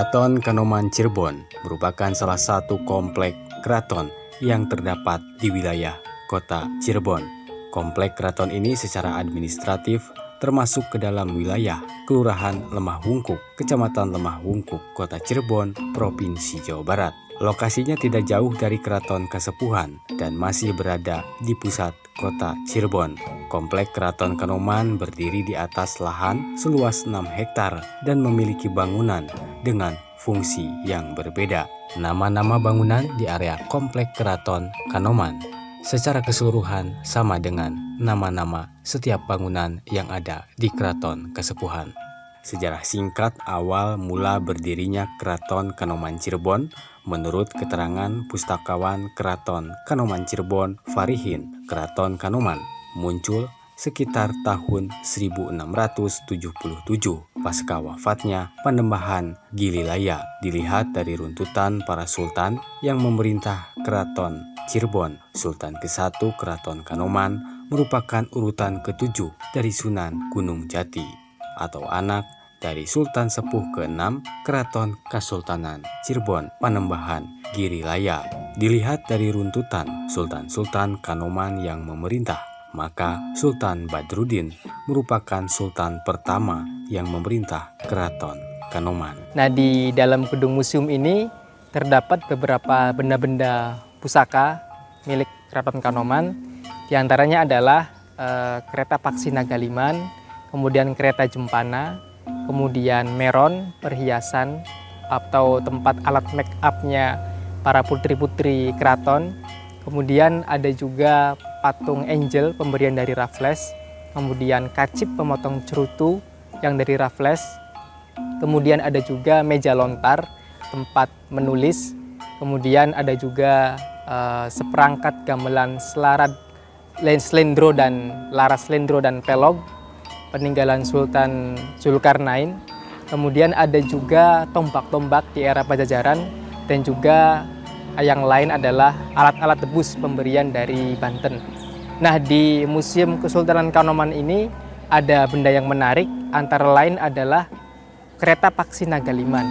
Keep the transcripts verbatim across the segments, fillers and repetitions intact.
Keraton Kanoman Cirebon merupakan salah satu komplek keraton yang terdapat di wilayah kota Cirebon. Komplek keraton ini secara administratif termasuk ke dalam wilayah Kelurahan Lemah Wungkuk, Kecamatan Lemah Wungkuk, Kota Cirebon, Provinsi Jawa Barat. Lokasinya tidak jauh dari Keraton Kasepuhan dan masih berada di pusat kota Cirebon. Komplek Keraton Kanoman berdiri di atas lahan seluas enam hektar dan memiliki bangunan dengan fungsi yang berbeda. Nama-nama bangunan di area Komplek Keraton Kanoman secara keseluruhan sama dengan nama-nama setiap bangunan yang ada di Keraton Kasepuhan. Sejarah singkat awal mula berdirinya Keraton Kanoman Cirebon menurut keterangan pustakawan Keraton Kanoman Cirebon Farihin, Keraton Kanoman muncul sekitar tahun seribu enam ratus tujuh puluh tujuh pasca wafatnya Panembahan Gililaya. Dilihat dari runtutan para sultan yang memerintah Keraton Cirebon, Sultan kesatu Keraton Kanoman merupakan urutan ketujuh dari Sunan Gunung Jati atau anak dari Sultan Sepuh keenam Keraton Kasultanan Cirebon Panembahan Girilaya. Dilihat dari runtutan Sultan-Sultan Kanoman yang memerintah, maka Sultan Badruddin merupakan Sultan pertama yang memerintah Keraton Kanoman. Nah, di dalam gedung museum ini terdapat beberapa benda-benda pusaka milik Keraton Kanoman. Di antaranya adalah eh, kereta Paksi Nagaliman, kemudian kereta Jempana, kemudian meron, perhiasan atau tempat alat make up-nya para putri-putri keraton. Kemudian ada juga patung angel pemberian dari Raffles, kemudian kacip pemotong cerutu yang dari Raffles. Kemudian ada juga meja lontar, tempat menulis. Kemudian ada juga uh, seperangkat gamelan selarat, slendro dan laras slendro dan pelog peninggalan Sultan Zulkarnain. Kemudian ada juga tombak-tombak di era Pajajaran dan juga yang lain adalah alat-alat tebus pemberian dari Banten. Nah, di Museum Kesultanan Kanoman ini ada benda yang menarik, antara lain adalah kereta Paksi Nagaliman.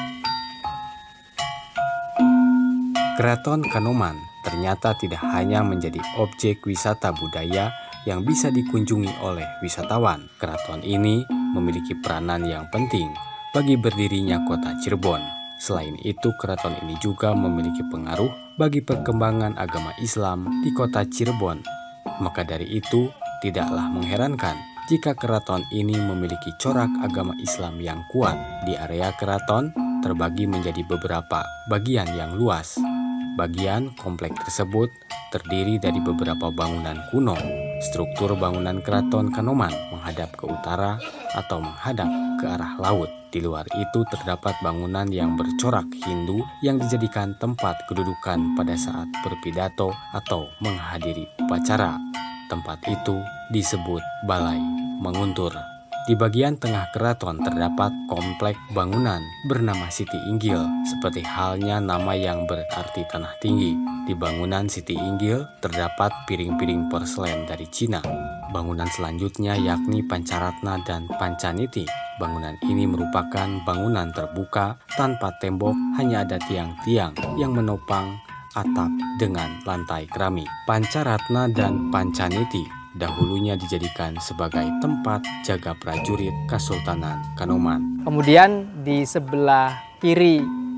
Keraton Kanoman ternyata tidak hanya menjadi objek wisata budaya yang bisa dikunjungi oleh wisatawan. Keraton ini memiliki peranan yang penting bagi berdirinya kota Cirebon. Selain itu, keraton ini juga memiliki pengaruh bagi perkembangan agama Islam di kota Cirebon. Maka dari itu, tidaklah mengherankan jika keraton ini memiliki corak agama Islam yang kuat. Di area keraton terbagi menjadi beberapa bagian yang luas. Bagian komplek tersebut terdiri dari beberapa bangunan kuno. Struktur bangunan Keraton Kanoman menghadap ke utara atau menghadap ke arah laut. Di luar itu terdapat bangunan yang bercorak Hindu yang dijadikan tempat kedudukan pada saat berpidato atau menghadiri upacara. Tempat itu disebut Balai Menguntur. Di bagian tengah keraton terdapat komplek bangunan bernama Siti Inggil, seperti halnya nama yang berarti tanah tinggi. Di bangunan Siti Inggil terdapat piring-piring porselen dari Cina. Bangunan selanjutnya yakni Pancaratna dan Pancaniti. Bangunan ini merupakan bangunan terbuka tanpa tembok, hanya ada tiang-tiang yang menopang atap dengan lantai keramik. Pancaratna dan Pancaniti dahulunya dijadikan sebagai tempat jaga prajurit Kesultanan Kanoman. Kemudian di sebelah kiri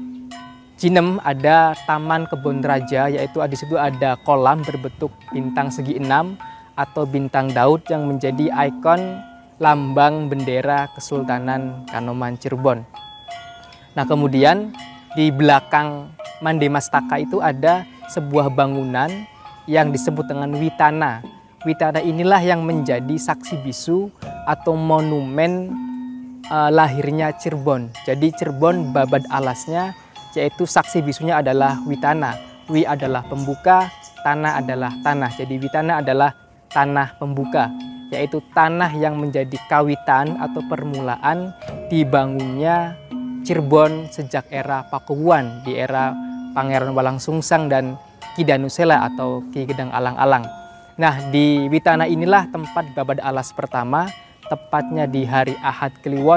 Cinem ada Taman Kebon Raja, yaitu di situ ada kolam berbentuk bintang segi enam atau bintang Daud yang menjadi ikon lambang bendera Kesultanan Kanoman Cirebon. Nah, kemudian di belakang Mande Mastaka itu ada sebuah bangunan yang disebut dengan Witana. Witana inilah yang menjadi saksi bisu atau monumen uh, lahirnya Cirebon. Jadi Cirebon babad alasnya, yaitu saksi bisunya adalah Witana. Wi adalah pembuka, tanah adalah tanah. Jadi Witana adalah tanah pembuka, yaitu tanah yang menjadi kawitan atau permulaan dibangunnya Cirebon sejak era Pakuwuan, di era Pangeran Walangsungsang dan Ki Danusela atau Ki Gedang Alang-Alang. Nah, di Witana inilah tempat babad alas pertama, tepatnya di hari Ahad Kliwon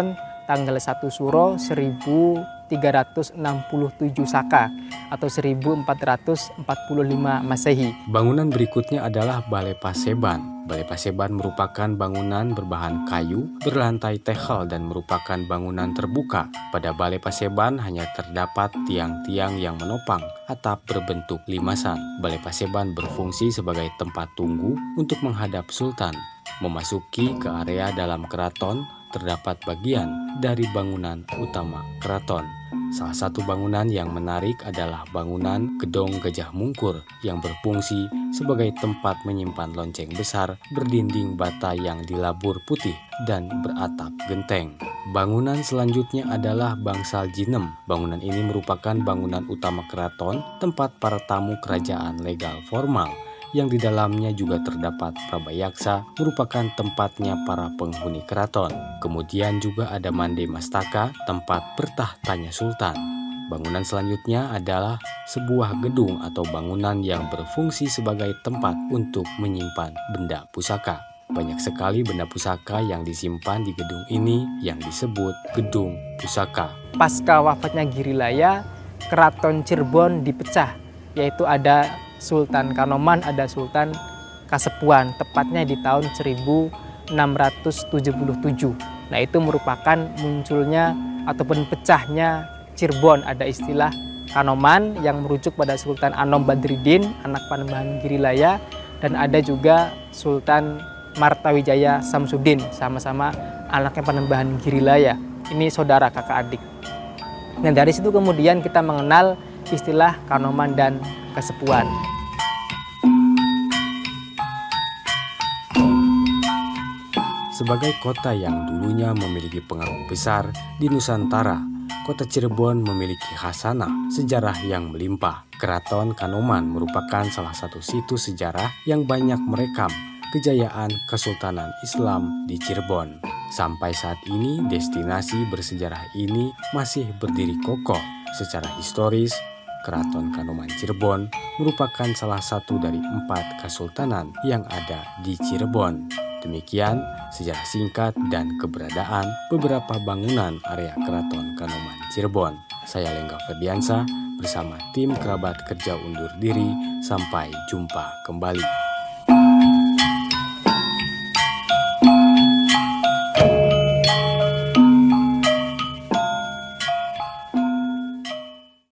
tanggal satu Suro seribu tiga ratus enam puluh tujuh Saka atau seribu empat ratus empat puluh lima Masehi. Bangunan berikutnya adalah Balai Paseban. Balai Paseban merupakan bangunan berbahan kayu, berlantai tegel dan merupakan bangunan terbuka. Pada Balai Paseban hanya terdapat tiang-tiang yang menopang atap berbentuk limasan. Balai Paseban berfungsi sebagai tempat tunggu untuk menghadap Sultan. Memasuki ke area dalam keraton, terdapat bagian dari bangunan utama keraton. Salah satu bangunan yang menarik adalah bangunan Gedong Gajah Mungkur yang berfungsi sebagai tempat menyimpan lonceng besar berdinding bata yang dilabur putih dan beratap genteng. Bangunan selanjutnya adalah Bangsal Jinem. Bangunan ini merupakan bangunan utama keraton, tempat para tamu kerajaan legal formal, yang di dalamnya juga terdapat Prabayaksa, merupakan tempatnya para penghuni keraton. Kemudian juga ada Mande Mastaka, tempat bertahtanya Sultan. Bangunan selanjutnya adalah sebuah gedung atau bangunan yang berfungsi sebagai tempat untuk menyimpan benda pusaka. Banyak sekali benda pusaka yang disimpan di gedung ini yang disebut Gedung Pusaka. Pasca wafatnya Girilaya, Keraton Cirebon dipecah, yaitu ada Sultan Kanoman, ada Sultan Kasepuan, tepatnya di tahun seribu enam ratus tujuh puluh tujuh. Nah, itu merupakan munculnya ataupun pecahnya Cirebon. Ada istilah Kanoman yang merujuk pada Sultan Anom Badridin, anak Panembahan Girilaya, dan ada juga Sultan Martawijaya Samsudin, sama-sama anaknya Panembahan Girilaya. Ini saudara kakak adik. Nah, dari situ kemudian kita mengenal istilah Kanoman dan Kasepuan. Sebagai kota yang dulunya memiliki pengaruh besar di Nusantara, kota Cirebon memiliki khasanah sejarah yang melimpah. Keraton Kanoman merupakan salah satu situs sejarah yang banyak merekam kejayaan Kesultanan Islam di Cirebon. Sampai saat ini, destinasi bersejarah ini masih berdiri kokoh. Secara historis, Keraton Kanoman Cirebon merupakan salah satu dari empat kesultanan yang ada di Cirebon. Demikian sejarah singkat dan keberadaan beberapa bangunan area Keraton Kanoman Cirebon. Saya Lengga Ferdiansa bersama tim kerabat kerja undur diri. Sampai jumpa kembali.